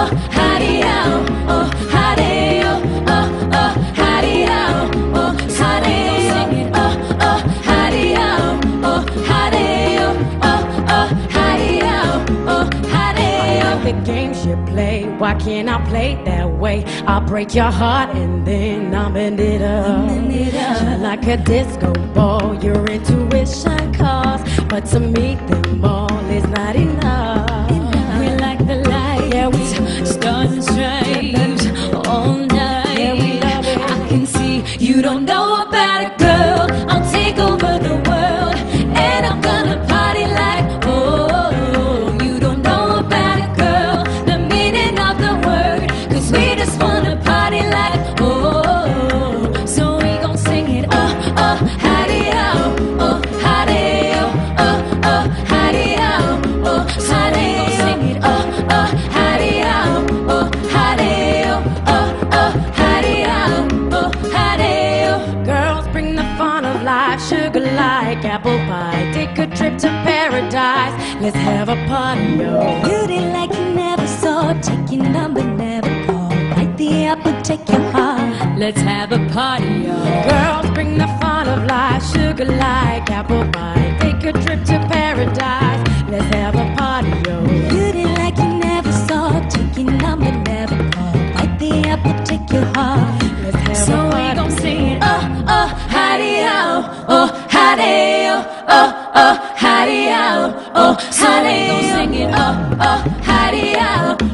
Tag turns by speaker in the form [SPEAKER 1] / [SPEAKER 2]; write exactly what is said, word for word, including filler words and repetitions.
[SPEAKER 1] oh, howdy-o, oh, howdy-o, oh, oh, howdy-o, oh, howdy-o, sing it, oh, oh, howdy-o, oh, howdy-o, oh, oh, howdy-o, oh, howdy-o.
[SPEAKER 2] The games you play, why can't I play that way? I'll break your heart and then I'll bend it up. Just like a disco ball, your intuition calls, but to me them all is not enough.
[SPEAKER 1] We like the light,
[SPEAKER 2] Yeah, we
[SPEAKER 1] stars and stripes all night.
[SPEAKER 2] Yeah, we love it.
[SPEAKER 1] I can see you don't know about it, girl. I'll take over the world, and I'm gonna party like, oh, you don't know about it, girl. The meaning of the word, 'cause we just wanna party like, oh. So we gon' sing it, oh, oh, howdy-o, oh, howdy-o, oh, oh, howdy-o, oh, howdy-o, sing it, oh, oh, howdy-o, oh, howdy-o, oh, oh, howdy-o, oh, howdy-o.
[SPEAKER 2] girls bring the fun of life, sugar like apple pie. Take a trip to paradise, let's have a party, yo.
[SPEAKER 1] Beauty like you never saw, take your number, never call. Bite the apple, take your heart. Let's have a party, y'all.
[SPEAKER 2] Girls bring the fun of life, sugar like apple pie. Take a trip to paradise, let's have a party, yo.
[SPEAKER 1] Beauty like you never saw, take your number, never call. Bite the apple, take your heart.
[SPEAKER 2] Let's have
[SPEAKER 1] So
[SPEAKER 2] a
[SPEAKER 1] we
[SPEAKER 2] party.
[SPEAKER 1] gon' sing it, oh, oh, howdy-o, oh, howdy-o, oh, oh, howdy-o, oh, howdy-o. So we gon' sing it, oh, oh, howdy-o,